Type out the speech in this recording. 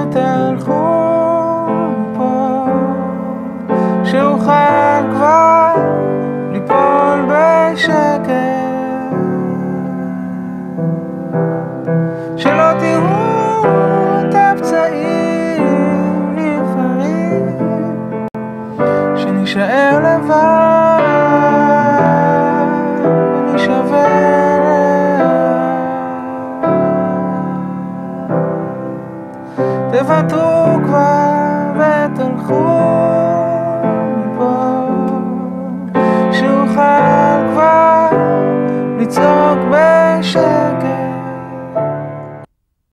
תלכו מפה, שאוכל כבר ליפול בשקט, שלא תראו את הפצעים נפערים, שנשאר לבד ונשבר תוותרו כבר ותלכו